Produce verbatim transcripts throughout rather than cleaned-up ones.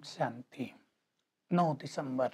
शांति। नौ दिसंबर।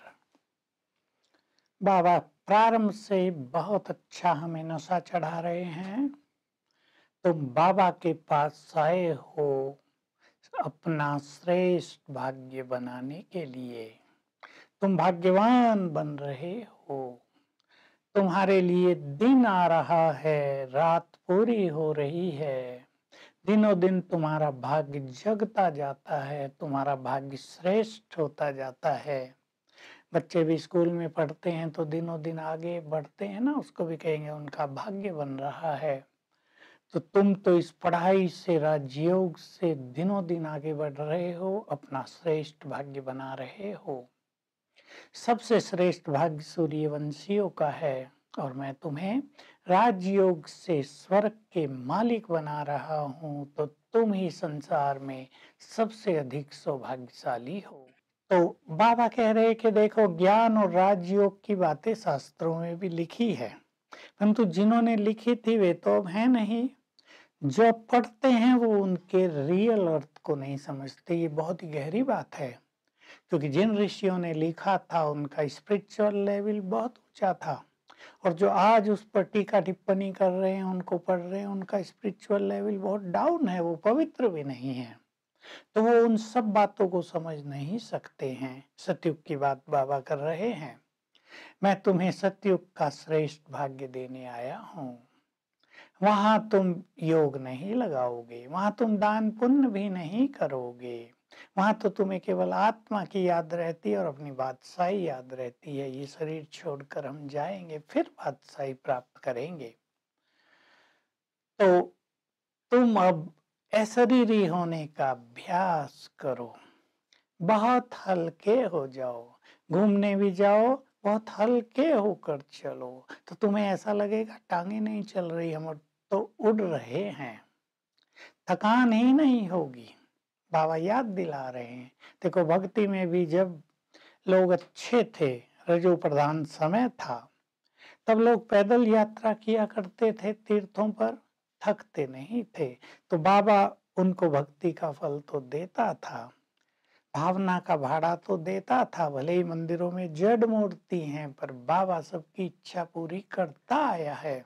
बाबा प्रारंभ से बहुत अच्छा हमें नशा चढ़ा रहे हैं। तुम बाबा के पास आए हो अपना श्रेष्ठ भाग्य बनाने के लिए। तुम भाग्यवान बन रहे हो। तुम्हारे लिए दिन आ रहा है, रात पूरी हो रही है। दिनों दिन तुम्हारा भाग्य जगता जाता है, तुम्हारा भाग्य श्रेष्ठ होता जाता है। बच्चे भी स्कूल में पढ़ते हैं तो दिनों दिन आगे बढ़ते हैं ना, उसको भी कहेंगे उनका भाग्य बन रहा है। तो तुम तो इस पढ़ाई से, राजयोग से दिनों दिन आगे बढ़ रहे हो, अपना श्रेष्ठ भाग्य बना रहे हो। सबसे श्रेष्ठ भाग्य सूर्यवंशियों का है और मैं तुम्हें राजयोग से स्वर्ग के मालिक बना रहा हूं, तो तुम ही संसार में सबसे अधिक सौभाग्यशाली हो। तो बाबा कह रहे कि देखो, ज्ञान और राजयोग की बातें शास्त्रों में भी लिखी है, परंतु जिन्होंने लिखी थी वे तो अब है नहीं। जो पढ़ते हैं वो उनके रियल अर्थ को नहीं समझते। ये बहुत ही गहरी बात है, क्योंकि जिन ऋषियों ने लिखा था उनका स्पिरिचुअल लेवल बहुत ऊंचा था, और जो आज उस पर टीका टिप्पणी कर रहे हैं, उनको पढ़ रहे हैं, उनका स्पिरिचुअल लेवल बहुत डाउन है, वो पवित्र भी नहीं है। तो वो उन सब बातों को समझ नहीं सकते हैं। सतयुग की बात बाबा कर रहे हैं। मैं तुम्हें सतयुग का श्रेष्ठ भाग्य देने आया हूँ। वहां तुम योग नहीं लगाओगे, वहां तुम दान पुण्य भी नहीं करोगे। वहां तो तुम्हें केवल आत्मा की याद रहती है और अपनी बादशाही याद रहती है। ये शरीर छोड़कर हम जाएंगे, फिर बादशाही प्राप्त करेंगे। तो तुम अब अशरीरी होने का अभ्यास करो, बहुत हल्के हो जाओ। घूमने भी जाओ, बहुत हल्के होकर चलो, तो तुम्हें ऐसा लगेगा टांगे नहीं चल रही, हम तो उड़ रहे हैं, थकान ही नहीं होगी। बाबा याद दिला रहे हैं। देखो, भक्ति में भी जब लोग अच्छे थे, रजो प्रधान समय था, तब लोग पैदल यात्रा किया करते थे तीर्थों पर, थकते नहीं थे। तो बाबा उनको भक्ति का फल तो देता था, भावना का भाड़ा तो देता था। भले ही मंदिरों में जड़ मूर्ति हैं, पर बाबा सबकी इच्छा पूरी करता आया है।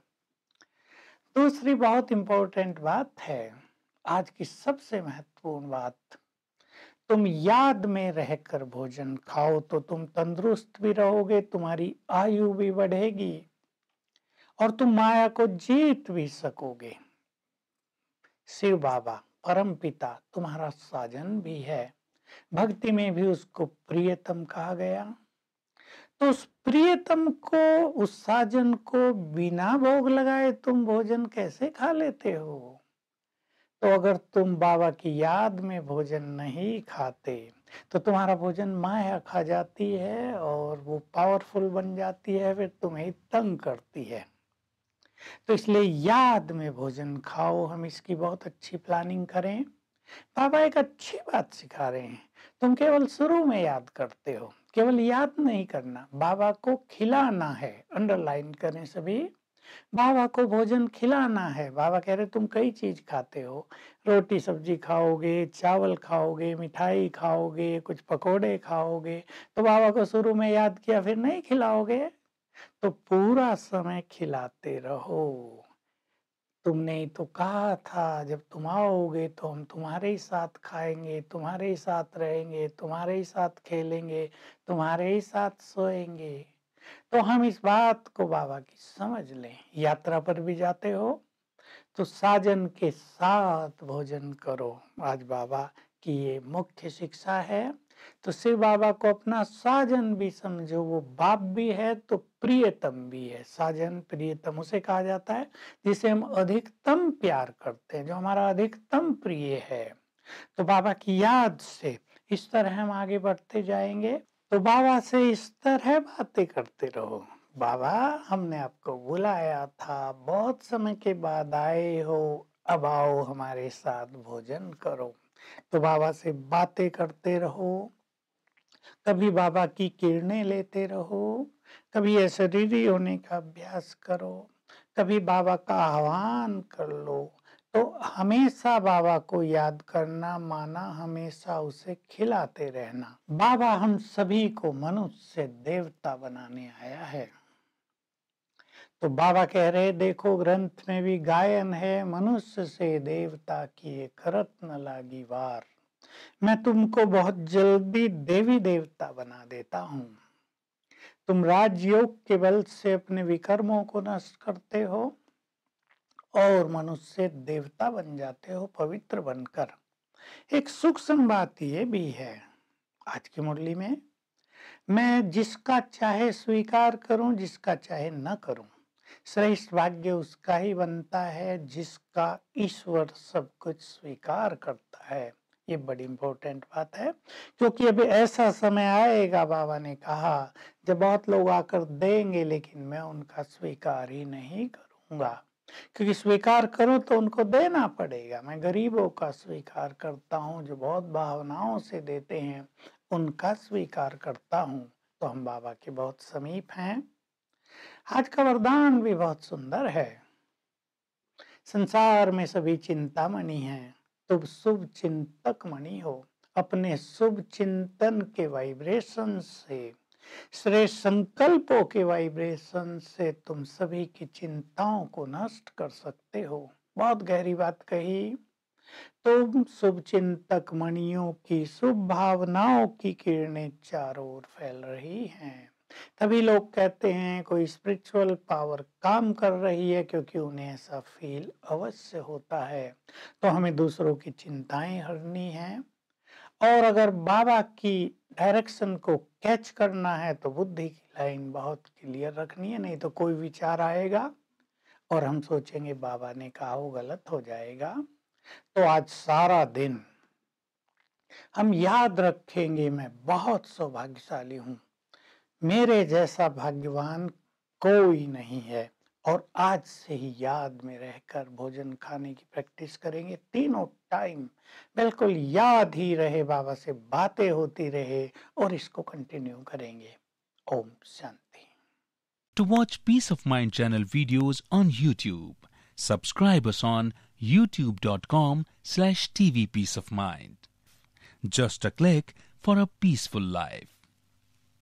दूसरी बहुत इंपॉर्टेंट बात है, आज की सबसे महत्वपूर्ण बात, तुम याद में रहकर भोजन खाओ तो तुम तंदुरुस्त भी रहोगे, तुम्हारी आयु भी बढ़ेगी और तुम माया को जीत भी सकोगे। शिव बाबा परम पिता तुम्हारा साजन भी है। भक्ति में भी उसको प्रियतम कहा गया। तो उस प्रियतम को, उस साजन को बिना भोग लगाए तुम भोजन कैसे खा लेते हो? तो अगर तुम बाबा की याद में भोजन नहीं खाते तो तुम्हारा भोजन माया खा जाती है और वो पावरफुल बन जाती है, फिर तुम्हें तंग करती है। तो इसलिए याद में भोजन खाओ। हम इसकी बहुत अच्छी प्लानिंग करें। बाबा एक अच्छी बात सिखा रहे हैं, तुम केवल शुरू में याद करते हो, केवल याद नहीं करना, बाबा को खिलाना है। अंडरलाइन करें सभी, बाबा को भोजन खिलाना है। बाबा कह रहे तुम कई चीज खाते हो, रोटी सब्जी खाओगे, चावल खाओगे, मिठाई खाओगे, कुछ पकोड़े खाओगे, तो बाबा को शुरू में याद किया फिर नहीं खिलाओगे? तो पूरा समय खिलाते रहो। तुमने ही तो कहा था जब तुम आओगे तो हम तुम्हारे ही साथ खाएंगे, तुम्हारे ही साथ रहेंगे, तुम्हारे ही साथ खेलेंगे, तुम्हारे ही साथ सोएंगे। तो हम इस बात को बाबा की समझ लें। यात्रा पर भी जाते हो तो साजन के साथ भोजन करो। आज बाबा की ये मुख्य शिक्षा है। तो शिव बाबा को अपना साजन भी समझो, वो बाप भी है तो प्रियतम भी है। साजन प्रियतम उसे कहा जाता है जिसे हम अधिकतम प्यार करते हैं, जो हमारा अधिकतम प्रिय है। तो बाबा की याद से इस तरह हम आगे बढ़ते जाएंगे। तो बाबा से इस तरह बातें करते रहो, बाबा हमने आपको बुलाया था, बहुत समय के बाद आए हो, अब आओ हमारे साथ भोजन करो। तो बाबा से बातें करते रहो, कभी बाबा की किरणें लेते रहो, कभी अशरीरी होने का अभ्यास करो, कभी बाबा का आह्वान कर लो, तो हमेशा बाबा को याद करना माना हमेशा उसे खिलाते रहना। बाबा हम सभी को मनुष्य से देवता बनाने आया है। तो बाबा कह रहे देखो ग्रंथ में भी गायन है, मनुष्य से देवता किए करत न लागी वार। मैं तुमको बहुत जल्दी देवी देवता बना देता हूँ। तुम राजयोग के बल से अपने विकर्मों को नष्ट करते हो और मनुष्य से देवता बन जाते हो पवित्र बनकर। एक सूक्ष्म बात ये भी है आज की मुरली में, मैं जिसका चाहे स्वीकार करूं, जिसका चाहे न करूं, श्रेष्ठ भाग्य उसका ही बनता है जिसका ईश्वर सब कुछ स्वीकार करता है। ये बड़ी इंपॉर्टेंट बात है, क्योंकि अभी ऐसा समय आएगा, बाबा ने कहा, जब बहुत लोग आकर देंगे लेकिन मैं उनका स्वीकार ही नहीं करूंगा, क्योंकि स्वीकार करूं तो उनको देना पड़ेगा। मैं गरीबों का स्वीकार करता हूं, जो बहुत भावनाओं से देते हैं उनका स्वीकार करता हूं। तो हम बाबा के बहुत समीप हैं। आज का वरदान भी बहुत सुंदर है। संसार में सभी चिंतामणि हैं, तुम शुभ चिंतक मणि हो। अपने शुभ चिंतन के वाइब्रेशन से, श्रेष्ठ संकल्पों के वाइब्रेशन से तुम सभी की चिंताओं को नष्ट कर सकते हो। बहुत गहरी बात कही। तुम शुभ चिंतक मणियों की शुभ भावनाओं की किरणें चारों ओर फैल रही हैं। तभी लोग कहते हैं कोई स्पिरिचुअल पावर काम कर रही है, क्योंकि उन्हें ऐसा फील अवश्य होता है। तो हमें दूसरों की चिंताएं हरनी है, और अगर बाबा की डायरेक्शन को कैच करना है तो बुद्धि की लाइन बहुत क्लियर रखनी है, नहीं तो कोई विचार आएगा और हम सोचेंगे बाबा ने कहा वो गलत हो जाएगा। तो आज सारा दिन हम याद रखेंगे मैं बहुत सौभाग्यशाली हूँ, मेरे जैसा भाग्यवान कोई नहीं है। और आज से ही याद में रहकर भोजन खाने की प्रैक्टिस करेंगे, तीनों टाइम बिल्कुल याद ही रहे, बाबा से बातें होती रहे, और इसको कंटिन्यू करेंगे। Om Shanti. To watch Peace of Mind channel videos on YouTube, subscribe us on youtube dot com slash T V Peace of Mind. Just a click for a peaceful life.